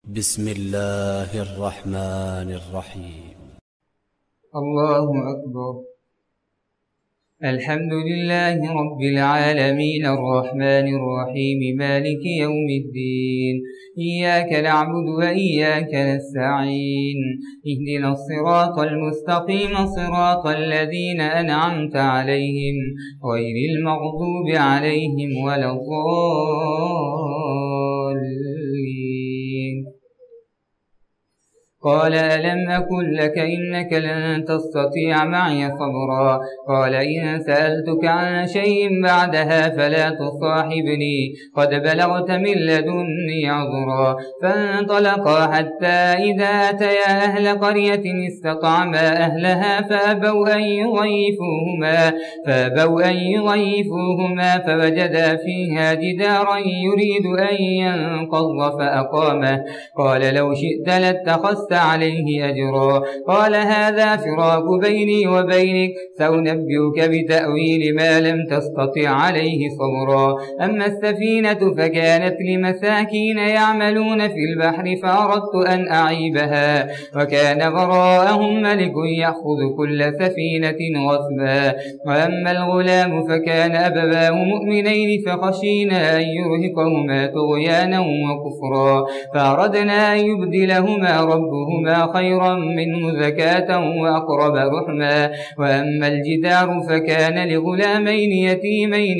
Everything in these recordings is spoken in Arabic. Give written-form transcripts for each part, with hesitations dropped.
بسم الله الرحمن الرحيم. الله أكبر. الحمد لله رب العالمين الرحمن الرحيم مالك يوم الدين، إياك نعبد وإياك نستعين، اهدنا الصراط المستقيم صراط الذين أنعمت عليهم غير المغضوب عليهم ولا الضالين. قال ألم أقل لك إنك لن تستطيع معي صبرا؟ قال إن سألتك عن شيء بعدها فلا تصاحبني، قد بلغت من لدني عذرا. فانطلقا حتى إذا أتيا أهل قرية استطعما أهلها فأبوا أن يضيفوهما فوجدا فيها جدارا يريد أن ينقض فأقامه. قال لو شئت لاتخذت عليه أجرا. قال هذا فراق بيني وبينك، سأنبئك بتأويل ما لم تستطع عليه صبرا. أما السفينة فكانت لمساكين يعملون في البحر فأردت أن أعيبها، وكان وراءهم ملك يأخذ كل سفينة غصبا. وأما الغلام فكان أبواه مؤمنين فخشينا أن يرهقهما طغيانا وكفرا، فأردنا أن يبدلهما ربهما خيرا منه زكاة وأقرب رحما. وأما الجدار فكان لغلامين يتيمين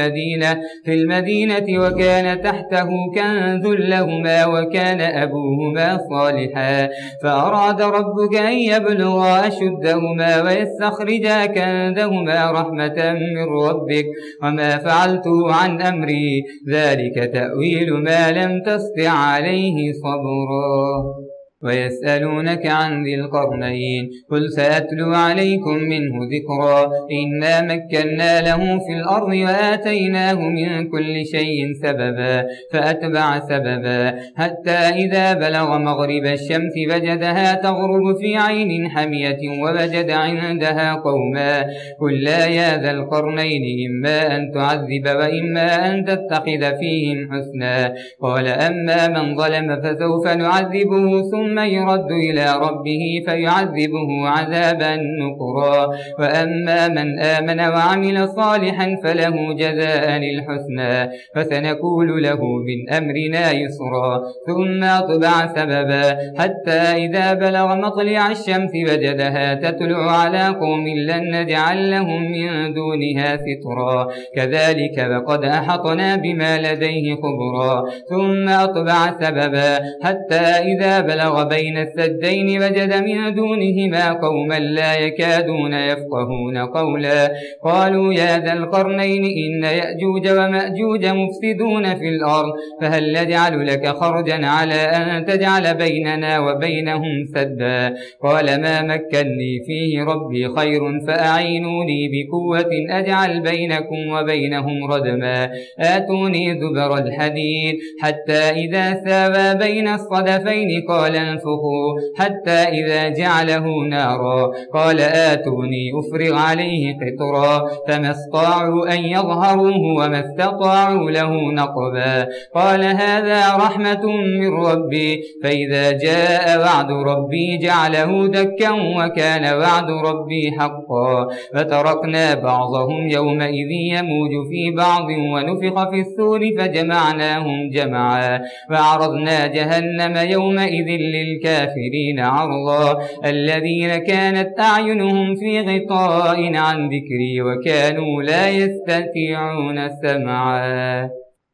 في المدينة وكان تحته كنز لهما وكان أبوهما صالحا، فأراد ربك أن يبلغا أشدهما ويستخرجا كنزهما رحمة من ربك، وما فعلته عن أمري، ذلك تأويل ما لم تستطع عليه صبرا. ويسألونك عن ذي القرنين، قل سأتلو عليكم منه ذكرا. إنا مكنا له في الأرض وآتيناه من كل شيء سببا، فأتبع سببا حتى إذا بلغ مغرب الشمس وجدها تغرب في عين حمية ووجد عندها قوما. قل لا يا ذا القرنين إما أن تعذب وإما أن تتخذ فيهم حسنا. قال أما من ظلم فسوف نعذبه ثم يرد إلى ربه فيعذبه عذابا نكرا. وأما من آمن وعمل صالحا فله جزاء الحسنى، فسنقول له من أمرنا يسرا. ثم أتبع سببا حتى إذا بلغ مطلع الشمس وجدها تطلع على قوم لن نجعل لهم من دونها سترا، كذلك وقد أحطنا بما لديه خبرا. ثم أتبع سببا حتى إذا بلغ بين السدين وجد من دونهما قوما لا يكادون يفقهون قولا. قالوا يا ذا القرنين إن يأجوج ومأجوج مفسدون في الأرض، فهل نجعل لك خرجا على أن تجعل بيننا وبينهم سدا؟ قال ما مكني فيه ربي خير فأعينوني بقوة أجعل بينكم وبينهم ردما. آتوني زبر الحديد حتى إذا ساوى بين الصدفين قال انفخوا حتى إذا جعله نارا. قال آتوني أفرغ عليه قطرا، فما استطاعوا أن يظهروه وما استطاعوا له نقبا. قال هذا رحمة من ربي، فإذا جاء وعد ربي جعله دكا وكان وعد ربي حقا. فتركنا بعضهم يومئذ يموج في بعض ونفخ في السور فجمعناهم جمعا، وعرضنا جهنم يومئذ للكافرين عرضا. الذين كانت أعينهم في غطاء عن ذكري وكانوا لا يستطيعون سمعا.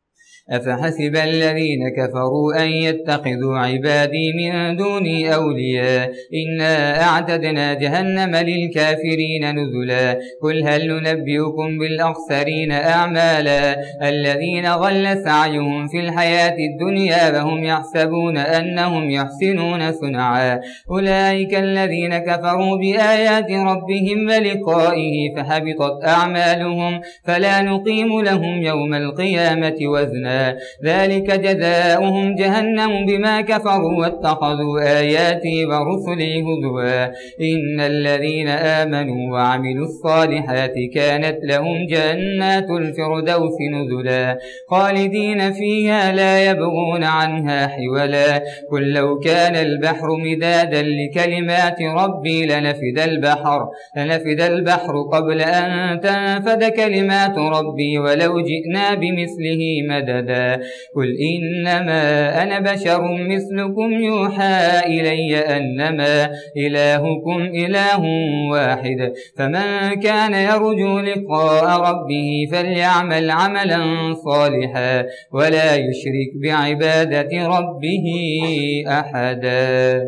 أفحسب الذين كفروا أن يتخذوا عبادي من دوني أولياء، إنا أعتدنا جهنم للكافرين نزلا. قل هل ننبئكم بالأخسرين أعمالا، الذين ضل سعيهم في الحياة الدنيا وهم يحسبون أنهم يحسنون صنعا. أولئك الذين كفروا بآيات ربهم ولقائه فحبطت أعمالهم، فلا نقيم لهم يوم القيامة وزنا. صالحا ذلك جزاؤهم جهنم بما كفروا واتخذوا آياتي ورسلي هزوا إن الذين آمنوا وعملوا الصالحات كانت لهم جنات الفردوس نزلا خالدين فيها لا يبغون عنها حولا قل لو كان البحر مدادا لكلمات ربي لنفد البحر قبل أن تنفد كلمات ربي ولو جئنا بمثله مددا قل إنما أنا بشر مثلكم يوحى إلي أنما إلهكم إله واحد فمن كان يرجو لقاء ربه فليعمل عملا صالحا ولا يشرك بعبادة ربه أحدا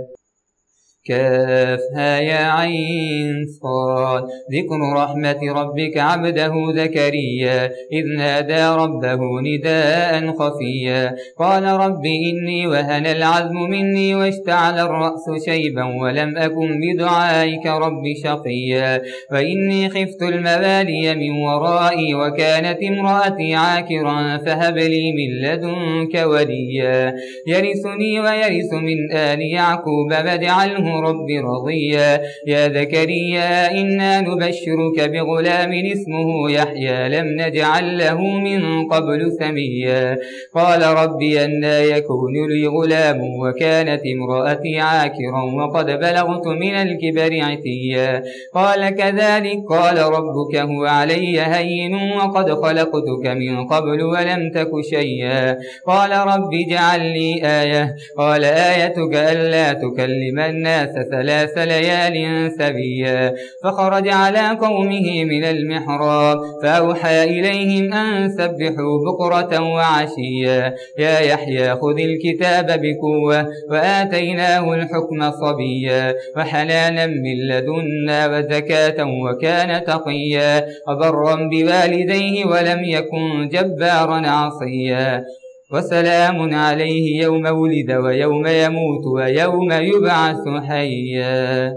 كافها يا عين صاد ذكر رحمة ربك عبده زكريا إذ نادى ربه نداء خفيا قال رب إني وهن العزم مني واشتعل الرأس شيبا ولم أكن بدعائك رب شقيا وإني خفت الموالي من ورائي وكانت امرأتي عاكرا فهب لي من لدنك وليا يرثني ويرث من آل يعقوب واجعله رب رضيا يا زكريا إنا نبشرك بغلام اسمه يحيى لم نجعل له من قبل سميا قال ربي أنى يكون لي غلام وكانت امرأتي عاكرا وقد بلغت من الكبر عتيا قال كذلك قال ربك هو علي هين وقد خلقتك من قبل ولم تك شيئا قال رب اجعل لي آية قال آيتك ألا تكلم الناس 3 ليال سبيا فخرج على قومه من المحراب فأوحى إليهم أن سبحوا بكرة وعشيا يا يحيى خذ الكتاب بقوة وآتيناه الحكم صبيا وحنانا من لدنا وزكاة وكان تقيا وبرا بوالديه ولم يكن جبارا عصيا وسلام عليه يوم ولد ويوم يموت ويوم يبعث حيا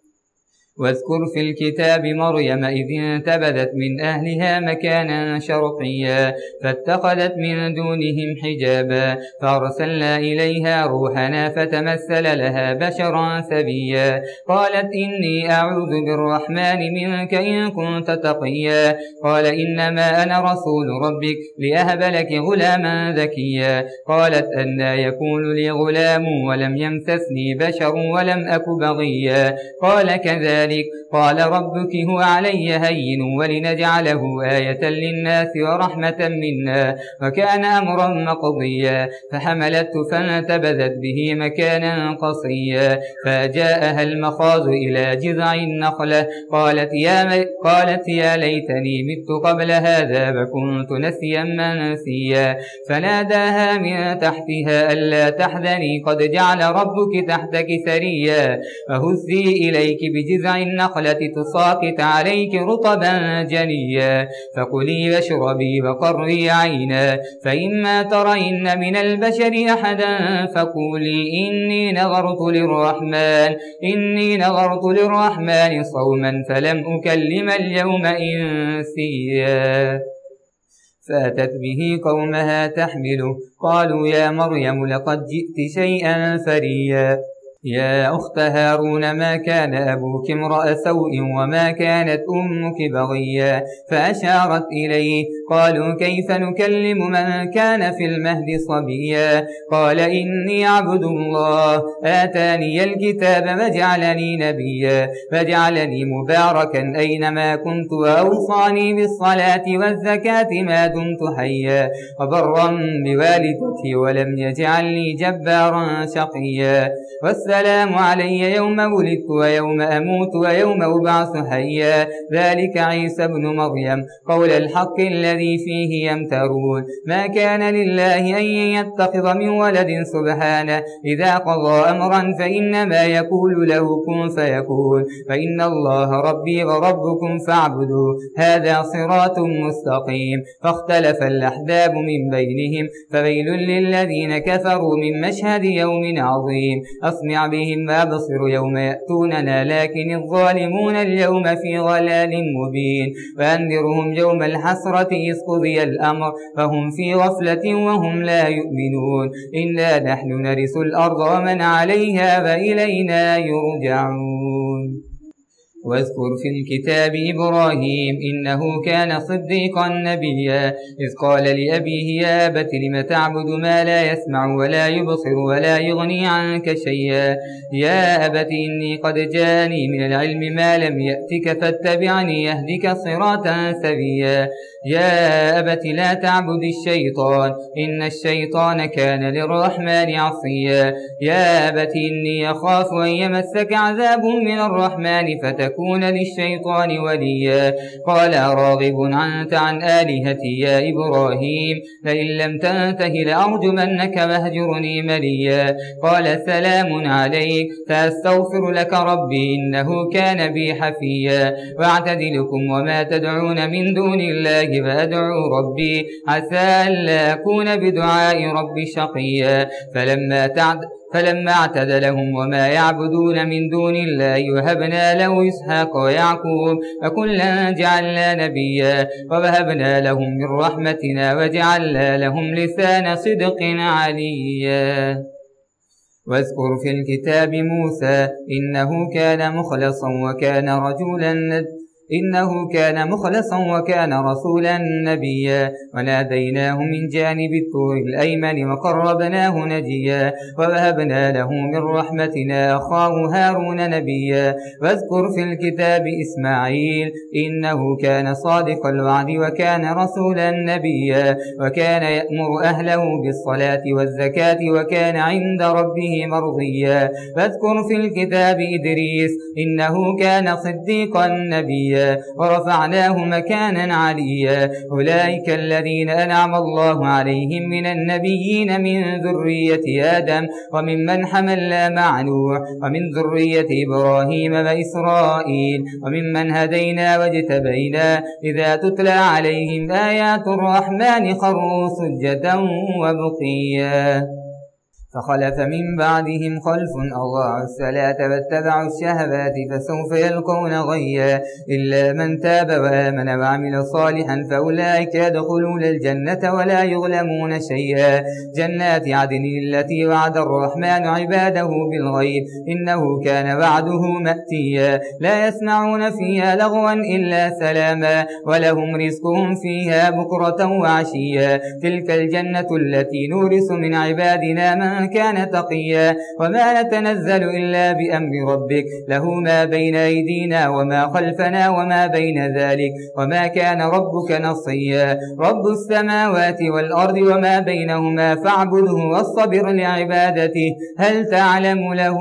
واذكر في الكتاب مريم إذ انتبذت من أهلها مكانا شرقيا فاتخذت من دونهم حجابا فأرسلنا إليها روحنا فتمثل لها بشرا سبيا قالت إني أعوذ بالرحمن منك إن كنت تقيا قال إنما أنا رسول ربك لأهب لك غلاما ذكيا قالت أنى يكون لي غلام ولم يمسسني بشر ولم أك بغيا قال كذلك قال ربك هو علي هين ولنجعله آية للناس ورحمة منا وكان أمرا مقضيا فحملته فانتبذت به مكانا قصيا فجاءها المخاض إلى جذع النخلة قالت يا ليتني مت قبل هذا وكنت نسيا منسيا فناداها من تحتها ألا تحزني قد جعل ربك تحتك سريا وهزي إليك بجذع النخلة تساقط عليك رطبا جنيا فكلي واشربي وقري عينا فإما ترين من البشر أحدا فقولي إني نظرت للرحمن صوما فلم أكلم اليوم إنسيا فأتت به قومها تحمله قالوا يا مريم لقد جئت شيئا فريا يا أخت هارون ما كان أبوك امرأ سوء وما كانت أمك بغيا فأشارت إليه قالوا كيف نكلم من كان في المهد صبيا قال إني عبد الله آتاني الكتاب وجعلني نبيا وجعلني مباركا أينما كنت وأوصاني بالصلاة والزكاة ما دمت حيا وبرا بوالدتي ولم يجعلني جبارا شقيا والسلام علي يوم ولدت ويوم أموت ويوم أبعث حيا ذلك عيسى ابن مريم قول الحق الذي فيه يمترون ما كان لله أن يتخذ من ولد سبحانه إذا قضى أمرا فإنما يقول له كن فيكون فإن الله ربي وربكم فاعبدوه هذا صراط مستقيم فاختلف الأحزاب من بينهم فويل للذين كفروا من مشهد يوم عظيم أسمع بهم وأبصر يوم يأتوننا لكن الظالمون اليوم في ضلال مبين وأنذرهم يوم الحسرة إذ قضي الأمر فهم في غفلة وهم لا يؤمنون إنا نحن نرث الأرض ومن عليها وإلينا يرجعون واذكر في الكتاب إبراهيم إنه كان صديقا نبيا إذ قال لأبيه يا أبت لم تعبد ما لا يسمع ولا يبصر ولا يغني عنك شيئا يا أبت إني قد جاني من العلم ما لم يأتك فاتبعني يهدك صراطا سويا يا أبت لا تعبد الشيطان إن الشيطان كان للرحمن عصيا يا أبت إني أخاف أن يمسك عذاب من الرحمن فتكون للشيطان وليا قال راغب أنت عن آلهتي يا إبراهيم لئن لم تنته لأرجمنك واهجرني مليا قال سلام عليك سأستغفر لك ربي إنه كان بي حفيا واعتدلكم وما تدعون من دون الله وأدعو ربي عسى ألا أكون بدعاء ربي شقيا فلما اعتزلهم وما يعبدون من دون الله وهبنا له إسحاق ويعقوب وكلا جعلنا نبيا ووهبنا لهم من رحمتنا وجعلنا لهم لسان صدق عليا واذكر في الكتاب موسى إنه كان مخلصا وكان رسولا نبيا وناديناه من جانب الطور الأيمن وقربناه نجيا ووهبنا له من رحمتنا أخاه هارون نبيا واذكر في الكتاب إسماعيل إنه كان صادق الوعد وكان رسولا نبيا وكان يأمر أهله بالصلاة والزكاة وكان عند ربه مرضيا واذكر في الكتاب إدريس إنه كان صديقا نبيا ورفعناه مكانا عليا أولئك الذين أنعم الله عليهم من النبيين من ذرية آدم وممن حملنا مع نوح ومن ذرية إبراهيم وإسرائيل وممن هدينا واجتبينا إذا تتلى عليهم آيات الرحمن خروا سجدا وبقيا فخلف من بعدهم خلف أضاعوا الصلاة واتبعوا الشهوات فسوف يلقون غيا إلا من تاب وآمن وعمل صالحا فأولئك يدخلون الجنة ولا يظلمون شيئا جنات عدن التي وعد الرحمن عباده بالغيب إنه كان وعده مأتيا لا يسمعون فيها لغوا إلا سلاما ولهم رزقهم فيها بكرة وعشيا تلك الجنة التي نورث من عبادنا من كان تقيا وما نتنزل إلا بأمر ربك له ما بين أيدينا وما خلفنا وما بين ذلك وما كان ربك نصيا رب السماوات والأرض وما بينهما فاعبده واصطبر لعبادته هل تعلم له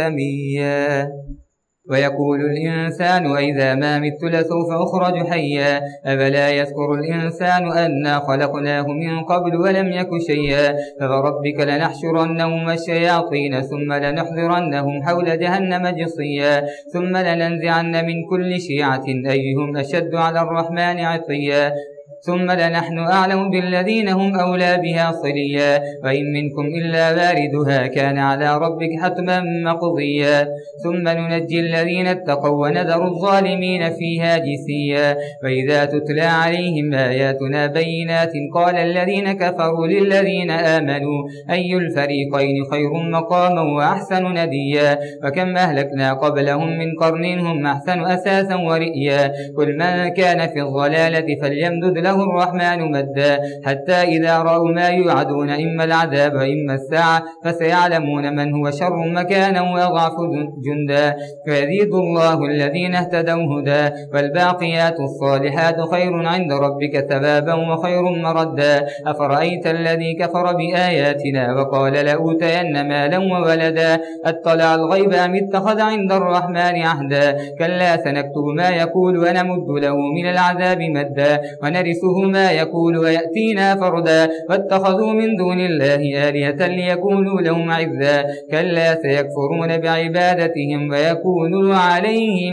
سميا ويقول الإنسان أئذا ما مت لسوف أخرج حيا أفلا يذكر الإنسان أنا خلقناه من قبل ولم يك شيئا فوربك لنحشرنهم الشياطين ثم لنحضرنهم حول جهنم جصيا ثم لننزعن من كل شيعة أيهم أشد على الرحمن عطيا ثم لنحن أعلم بالذين هم أولى بها صليا وإن منكم إلا واردها كان على ربك حتما مقضيا ثم ننجي الذين اتقوا ونذر الظالمين فيها جثيا وإذا تتلى عليهم آياتنا بينات قال الذين كفروا للذين آمنوا أي الفريقين خير مقاما وأحسن نديا وكم أهلكنا قبلهم من قرن هم أحسن أساسا ورئيا كل من كان في الضلالة فليمدد له الرحمن مدا حتى إذا رأوا ما يوعدون إما العذاب وإما الساعة فسيعلمون من هو شر مكانا وأضعف جندا ويزيد الله الذين اهتدوا هدى والباقيات الصالحات خير عند ربك ثوابا وخير مردا أفرأيت الذي كفر بآياتنا وقال لأوتين مالا وولدا أطلع الغيب أم اتخذ عند الرحمن عهدا كلا سنكتب ما يقول ونمد له من العذاب مدا ونرثه ما يقول ويأتينا فردا واتخذوا من دون الله آلهة ليكونوا لهم عزا كلا سيكفرون بعبادتهم ويكونوا عليهم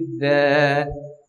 زدا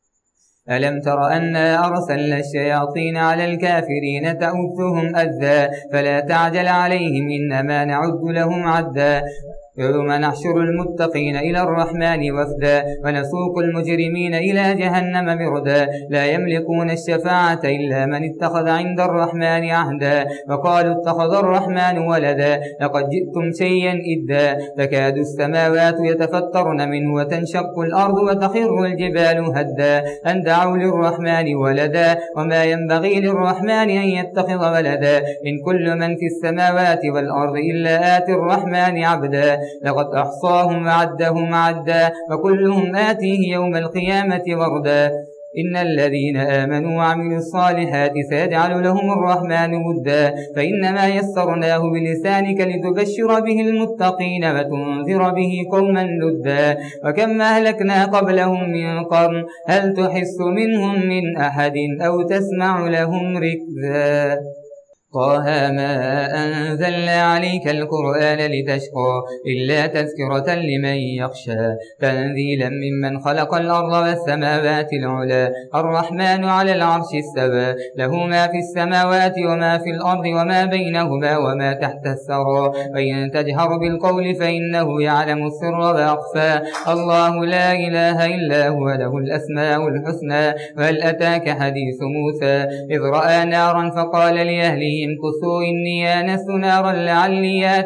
ألم تر أنا أرسلنا الشياطين على الكافرين تؤذهم أذى فلا تعجل عليهم إنما نعد لهم عدا يوم نحشر المتقين إلى الرحمن وفدا ونسوق المجرمين إلى جهنم مردا لا يملكون الشفاعة إلا من اتخذ عند الرحمن عهدا وقالوا اتخذ الرحمن ولدا لقد جئتم شيئا إدا تكاد السماوات يتفطرن منه وتنشق الأرض وتخر الجبال هدا أن دعوا للرحمن ولدا وما ينبغي للرحمن أن يتخذ ولدا إن كل من في السماوات والأرض إلا آتي الرحمن عبدا لقد أحصاهم وعدهم عدا وكلهم آتيه يوم القيامة وردا إن الذين آمنوا وعملوا الصالحات سيجعل لهم الرحمن ودا فإنما يسرناه بلسانك لتبشر به المتقين وتنذر به قوما لدا وكم أهلكنا قبلهم من قرن هل تحس منهم من أحد أو تسمع لهم ركزا طه ما أنزلنا عليك القرآن لتشقى إلا تذكرة لمن يخشى تنزيلا ممن خلق الأرض والسماوات العلى الرحمن على العرش استوى له ما في السماوات وما في الأرض وما بينهما وما تحت الثرى وإن تجهر بالقول فإنه يعلم السر وأخفى الله لا إله إلا هو له الأسماء الحسنى وهل أتاك حديث موسى إذ رأى نارا فقال لأهله امكثوا إني آنست نارا لعلي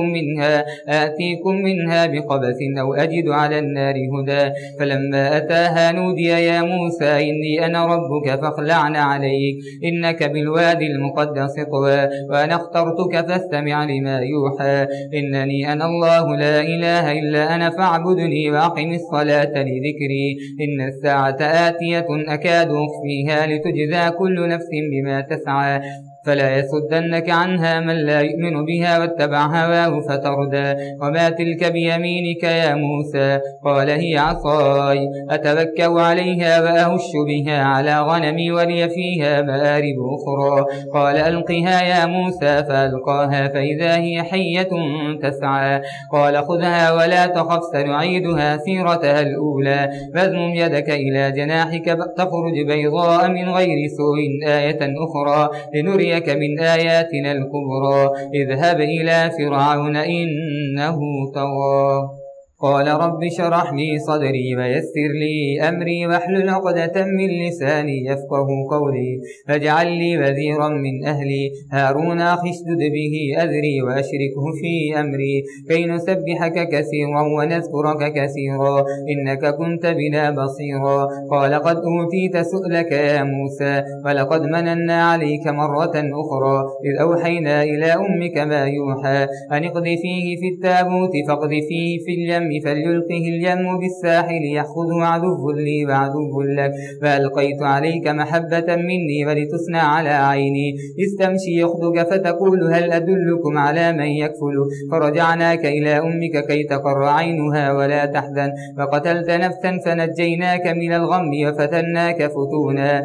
آتيكم منها بقبس أو أجد على النار هدى فلما أتاها نودي يا موسى إني أنا ربك فاخلعن عليك إنك بالوادي المقدس طوى وأنا اخترتك فاستمع لما يوحى إنني أنا الله لا إله إلا أنا فاعبدني وأقم الصلاة لذكري إن الساعة آتية أكاد أخفيها لتجزى كل نفس بما تسعى فلا يصدنك عنها من لا يؤمن بها واتبع هواه فتردى وما تلك بيمينك يا موسى قال هي عصاي أتوكأ عليها وأهش بها على غنمي ولي فيها مآرب أخرى قال ألقها يا موسى فألقاها فإذا هي حية تسعى قال خذها ولا تخف سنعيدها سيرتها الأولى فاضمم يدك إلى جناحك تخرج بيضاء من غير سوء آية أخرى لنريك من آياتنا الكبرى اذهب إلى فرعون إنه طغى قال رب اشرح لي صدري ويسر لي أمري واحلل عقدة من لساني يفقه قولي فاجعل لي وزيرا من أهلي هارون أخي اشدد به أذري وأشركه في أمري كي نسبحك كثيرا ونذكرك كثيرا إنك كنت بنا بصيرا قال قد أوتيت سؤلك يا موسى ولقد مننا عليك مرة أخرى إذ أوحينا إلى أمك ما يوحى أن اقذفيه في التابوت فاقذفيه في اليم فليلقه اليم بالساحل يأخذه عدو لي وعدو لك فألقيت عليك محبة مني ولتصنع على عيني استمشي يخدك فتقول هل أدلكم على من يكفل فرجعناك إلى أمك كي تقر عينها ولا تحزن وقتلت نفسا فنجيناك من الغم وفتناك فتونا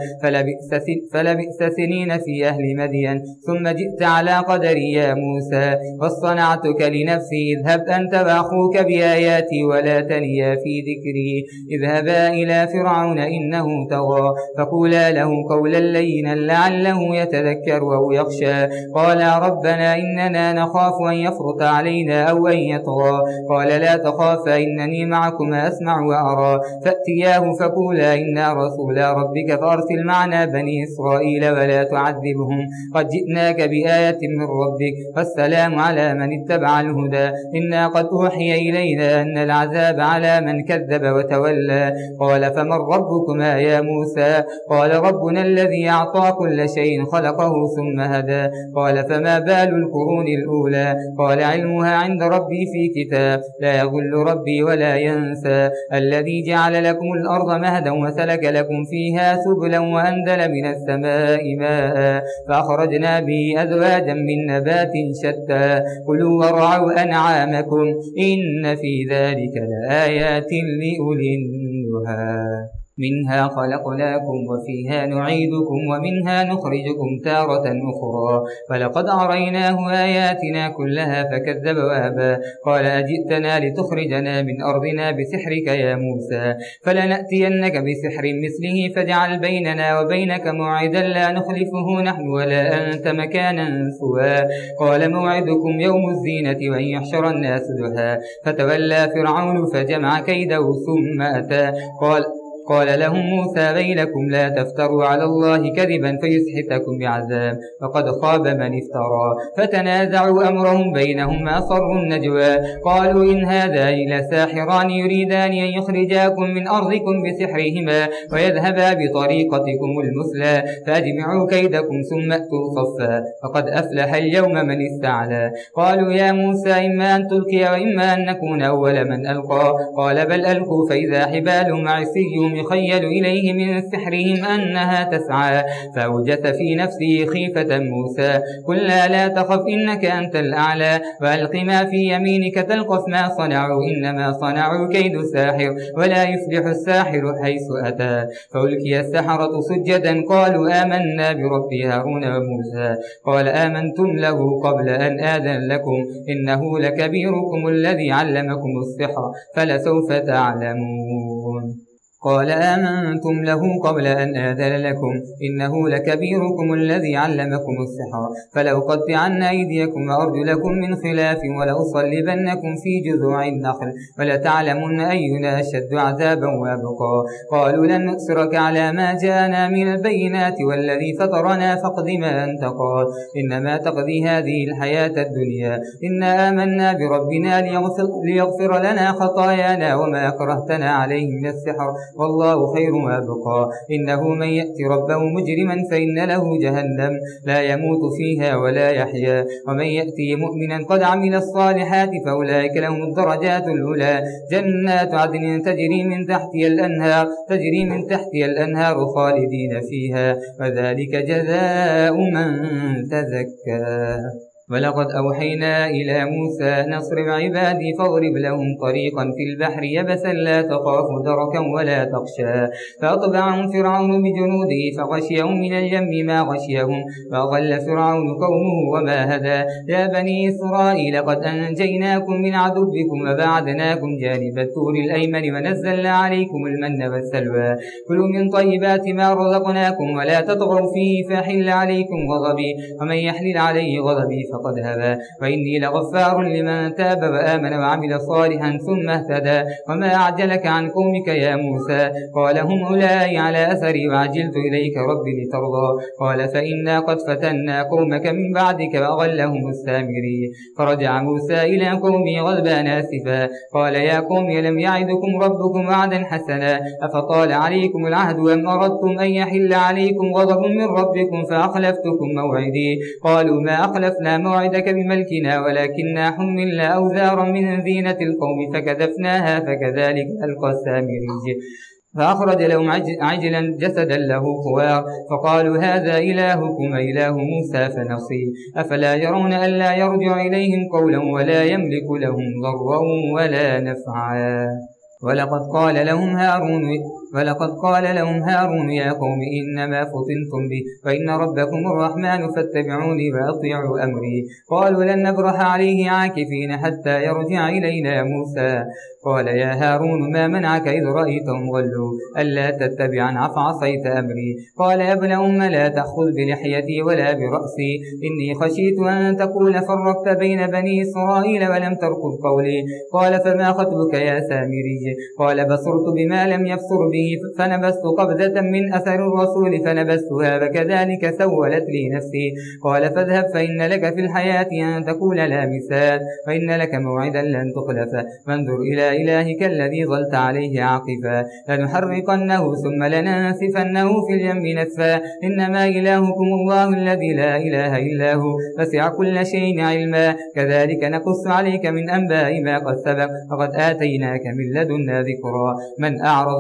فلبئس سنين في أهل مدين ثم جئت على قدري يا موسى واصطنعتك لنفسي اذهب أنت وأخوك بآياتي ولا تنيا في ذكري اذهبا إلى فرعون إنه طغى فقولا له قولا لينا لعله يتذكر أو يخشى قالا ربنا إننا نخاف أن يفرط علينا أو أن يطغى قال لا تخافا إنني معكما أسمع وأرى فأتياه فقولا إنا رسولا ربك فأرسل معنا بني إسرائيل ولا تعذبهم قد جئناك بآية من ربك والسلام على من اتبع الهدى إنا قد أوحي إلينا أن العذاب على من كذب وتولى قال فمن ربكما يا موسى قال ربنا الذي أعطى كل شيء خلقه ثم هدى قال فما بال القرون الأولى قال علمها عند ربي في كتاب لا يضل ربي ولا ينسى الذي جعل لكم الأرض مهدا وسلك لكم فيها سبلا وأنزل من السماء ماء فأخرجنا به أزواجا من نبات شتى كلوا وارعوا أنعامكم إن في ذلك لآيات لأولي النهى منها خلقناكم وفيها نعيدكم ومنها نخرجكم تارة أخرى فلقد أريناه آياتنا كلها فكذب وأبى قال أجئتنا لتخرجنا من أرضنا بسحرك يا موسى فلنأتينك بسحر مثله فاجعل بيننا وبينك موعدا لا نخلفه نحن ولا أنت مكانا سوى قال موعدكم يوم الزينة وأن يحشر الناس ضحى فتولى فرعون فجمع كيده ثم أتى قال لهم موسى ويلكم لا تفتروا على الله كذبا فيسحتكم بعذاب وقد خاب من افترى فتنازعوا أمرهم بينهم وأصروا النجوى قالوا إن هذان لساحران يريدان أن يخرجاكم من أرضكم بسحرهما ويذهبا بطريقتكم المثلى فأجمعوا كيدكم ثم أتوا صفا وقد أفلح اليوم من استعلى قالوا يا موسى إما أن تلقي وإما أن نكون أول من ألقى قال بل ألقوا فإذا حبالهم عصي يخيل إليه من سحرهم أنها تسعى فأوجس في نفسه خيفة موسى قلنا لا تخف إنك أنت الأعلى وألق ما في يمينك تلقف ما صنعوا إنما صنعوا كيد ساحر ولا يفلح الساحر حيث أتى فألقي السحرة سجدا قالوا آمنا برب هارون وموسى قال آمنتم له قبل أن آذن لكم إنه لكبيركم الذي علمكم السحر فلسوف تعلمون قال آمنتم له قبل أن آذن لكم إنه لكبيركم الذي علمكم السحر فلأقطعن أيديكم وأرجلكم من خلاف ولأصلبنكم في جذوع النخل ولتعلمن أينا أشد عذابا وأبقى قالوا لن نؤثرك على ما جاءنا من البينات والذي فطرنا فاقض ما أنت قاض إنما تقضي هذه الحياة الدنيا إنا آمنا بربنا ليغفر لنا خطايانا وما أكرهتنا عليه من السحر والله خير وأبقى إنه من يأتي ربه مجرما فإن له جهنم لا يموت فيها ولا يحيا ومن يأتي مؤمنا قد عمل الصالحات فأولئك لهم الدرجات الأولى جنات عدن تجري من تحتها الأنهار خالدين فيها وذلك جزاء من تزكى ولقد أوحينا إلى موسى نصرف عبادي فاضرب لهم طريقا في البحر يبسا لا تخاف دركا ولا تخشى فأطبعهم فرعون بجنوده فغشيهم من اليم ما غشيهم وأضل فرعون قومه وما هدى يا بني إسرائيل قد أنجيناكم من عدوكم وبعدناكم جانب الطور الأيمن ونزلنا عليكم المن والسلوى كلوا من طيبات ما رزقناكم ولا تطغوا فيه فيحل عليكم غضبي ومن يحلل عليه غضبي فقد هبى وإني لغفار لمن تاب وآمن وعمل صالحا ثم اهتدى وما أعجلك عن قومك يا موسى قال هم أولئك على أثري وعجلت إليك ربي لترضى قال فإنا قد فتنا قومك من بعدك وأضلهم السامري فرجع موسى إلى قومه غضبان آسفا قال يا قوم لم يعدكم ربكم وعدا حسنا أفطال عليكم العهد أم أردتم أن يحل عليكم غضب من ربكم فأخلفتكم موعدي قالوا ما أخلفنا موعدك بملكنا ولكننا حملنا أوزارا من زينة القوم فكذفناها فكذلك ألقى السامري فأخرج لهم عجلا جسدا له خوار فقالوا هذا إلهكم إله موسى فنصي أفلا يرون ألا يرجع إليهم قولا ولا يملك لهم ضرا ولا نفعا ولقد قال لهم هارون يا قوم إنما فتنتم به وإن ربكم الرحمن فاتبعوني وأطيعوا أمري قالوا لن نبرح عليه عاكفين حتى يرجع إلينا موسى قال يا هارون ما منعك إذ رأيتهم غلوا ألا تتبعن عصيت أمري قال يا ابن أم لا تأخذ بلحيتي ولا برأسي إني خشيت أن تقول فرقت بين بني إسرائيل ولم ترقب قولي قال فما خطبك يا سامري قال بصرت بما لم يبصر به فنبست قبضة من أثر الرسول فنبستها وكذلك سولت لي نفسي قال فاذهب فإن لك في الحياة أن تقول لا مثال وإن لك موعدا لن تخلف وانظر إلى إلهك الذي ظلت عليه عاقفا لنحرقنه ثم لننسفنه في اليم نسفا إنما إلهكم الله الذي لا إله إلا هو وسع كل شيء علما كذلك نقص عليك من أنباء ما قد سبق وقد آتيناك من لدنا ذكرا من أعرض عنه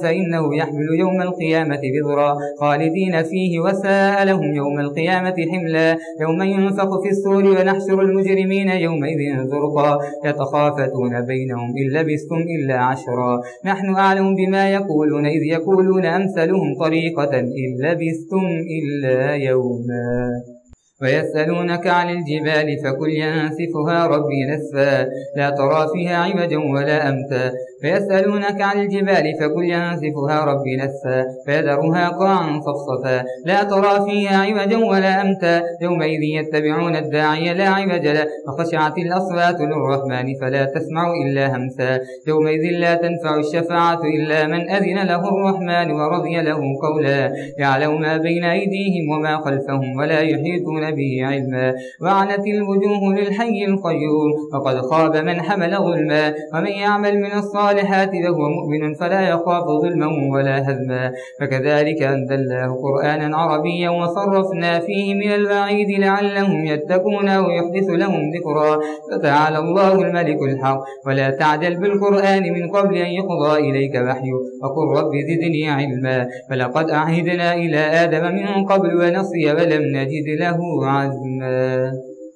فإنه يحمل يوم القيامة بذرا خالدين فيه وساء لهم يوم القيامة حملا يوم ينفخ في الصور ونحشر المجرمين يومئذ زرقا يتخافتون بينهم إن لبثتم إلا عشرا نحن أعلم بما يقولون إذ يقولون أمثلهم طريقة إن لبثتم إلا يوما ويسألونك عن الجبال فقل ينسفها ربي نسفا لا ترى فيها عوجا ولا أمتا فيسألونك عن الجبال فقل ينسفها ربي نسفا فيذرها قاعا صفصفا لا ترى فيها عوجا ولا أمتا يومئذ يتبعون الداعي لا عوج له وخشعت الأصوات للرحمن فلا تسمع إلا همسا يومئذ لا تنفع الشفاعة إلا من أذن له الرحمن ورضي له قولا يعلم ما بين أيديهم وما خلفهم ولا يحيطون به علما وعنت الوجوه للحي القيوم وقد خاب من حمل ظلما ومن يعمل من الصالحات وهو مؤمن فلا يخاف ظلما ولا هزما فكذلك أنزلناه قرآنا عربيا وصرفنا فيه من الوعيد لعلهم يتقون أو يحدث لهم ذكرا فتعالى الله الملك الحق ولا تعجل بالقرآن من قبل أن يقضى إليك وحيه وقل رب زدني علما فلقد عهدنا إلى آدم من قبل ونسي ولم نجد له عزما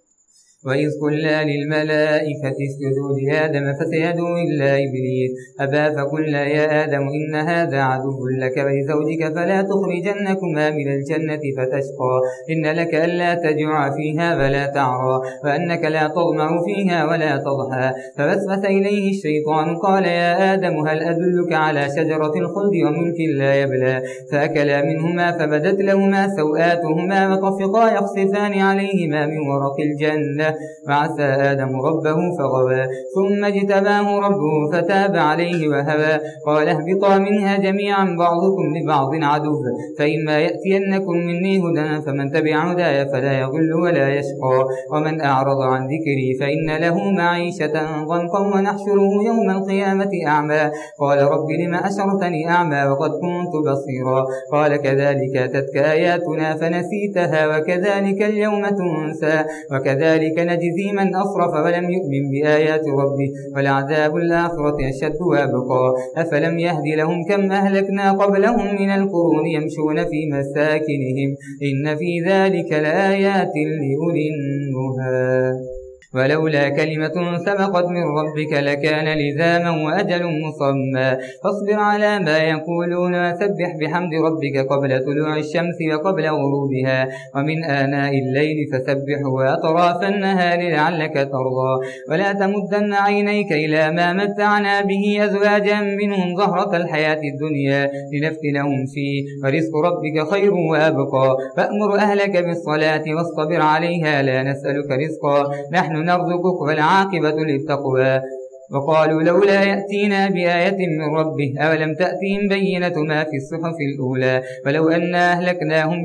وإذ قلنا للملائكة اسجدوا لآدم فسجدوا إلا إبليس أبى فقلنا يا آدم إن هذا عدو لك ولزوجك فلا تخرجنكما من الجنة فتشقى إن لك ألا تجوع فيها ولا تعرى وأنك لا تظمأ فيها ولا تضحى فوسوس إليه الشيطان قال يا آدم هل أدلك على شجرة الخلد وملك لا يبلى فأكلا منهما فبدت لهما سوآتهما وطفقا يخصفان عليهما من ورق الجنة وعسى آدم ربه فغوى ثم اجتباه ربه فتاب عليه وهوى قال اهبطا منها جميعا بعضكم لبعض عدو فإما يأتينكم مني هدى فمن تبع هداي فلا يضل ولا يشقى ومن أعرض عن ذكري فإن له معيشة ضنكا ونحشره يوم القيامة أعمى قال رب لم أشرتني أعمى وقد كنت بصيرا قال كذلك أتتك آياتنا فنسيتها وكذلك اليوم تنسى وكذلك نجزي من أسرف ولم يؤمن بآيات ربه ولعذاب الآخرة أشد وأبقى أفلم يهد لهم كم أهلكنا قبلهم من القرون يمشون في مساكنهم إن في ذلك لآيات لأولي النهى ولولا كلمة سبقت من ربك لكان لزاما وأجل مسمى فاصبر على ما يقولون وسبح بحمد ربك قبل طلوع الشمس وقبل غروبها ومن آناء الليل فسبح وأطراف النهار لعلك ترضى ولا تمدن عينيك إلى ما متعنا به أزواجا منهم زهرة الحياة الدنيا لنفتنهم فيه ورزق ربك خير وأبقى فأمر أهلك بالصلاة واصطبر عليها لا نسألك رزقا نحن نرزقك والعاقبة للتقوى وقالوا لولا يأتينا بآية من ربه أولم تأتهم بينة ما في الصحف الأولى ولو أن أهلكناهم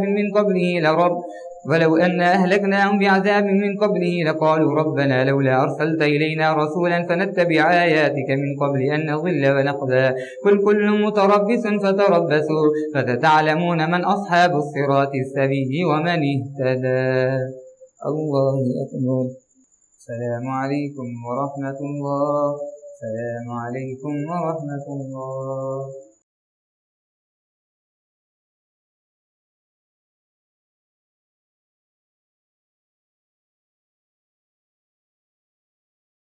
بعذاب من قبله لقالوا ربنا لولا أرسلت إلينا رسولا فنتبع آياتك من قبل أن نضل ونخذى قل كل متربص فتربصوا فستعلمون من أصحاب الصراط السوي ومن اهتدى الله أكبر السلام عليكم ورحمة الله السلام عليكم ورحمة الله